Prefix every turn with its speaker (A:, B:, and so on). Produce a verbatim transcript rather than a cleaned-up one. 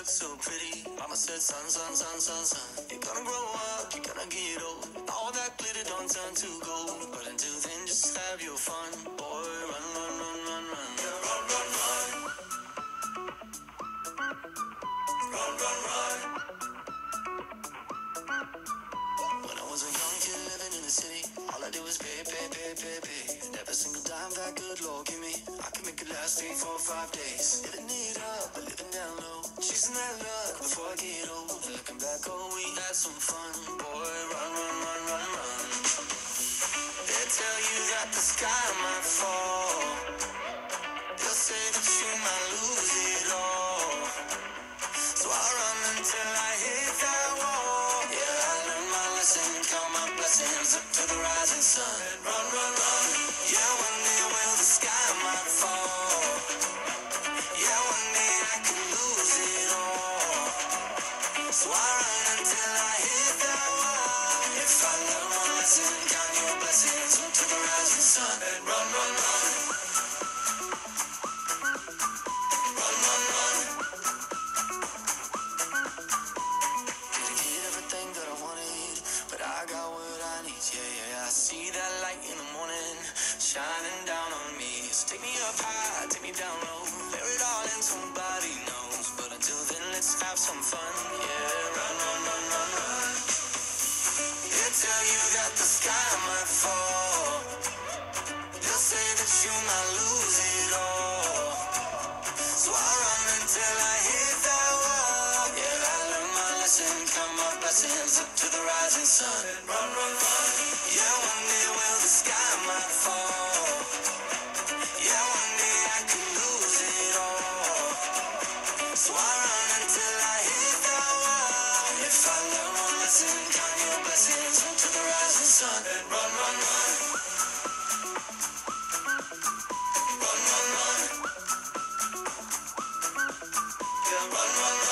A: look so pretty. Mama said, son, son, son, son, son, you're gonna grow up, you're gonna get old. All that glitter don't turn to gold. But until then, just have your fun. Boy, run, run, run, run, run. Yeah, run, run, run. Run, run, run. When I was a young kid living in the city, all I did was pay, pay, pay, pay, pay. And every single dime that good Lord give me, I can make it last three, four, five days. Living it up, but living down low. Chasing that luck before I get old. Looking back, oh, we had some fun. Boy, run, run, run, run, run. They tell you that the sky might fall. They'll say that you might lose it all. So I run until I hit that wall. Yeah, I learned my lesson, count my blessings up to the rising sun. Run, run, run. Yeah, one day will the sky might fall. Yeah, one day I could lose it all. So I run until I hit that wall. If I learn one lesson, count your blessings up to the rising sun. And run, run, run. Run, run, run. Didn't get everything that I wanted, but I got what I need. Yeah, yeah, I see that light in the morning shining down on me. So take me up high, take me down low, bear it all and somebody knows. But until then, let's have some fun. Yeah, run, run, run, run, run. They tell you that the sky might fall. They'll say that you might lose it all. So I run until I hit that wall. Yeah, I learned my lesson, count my blessings up to the rising sun. Run, run, run. Yeah, one day will the sky might fall. Yeah, one day I could lose it all. So I run until I hit that wall. If I learn one lesson, count your blessings up to the rising sun. And run, run, run. Run, run, run. Yeah, run, run, run.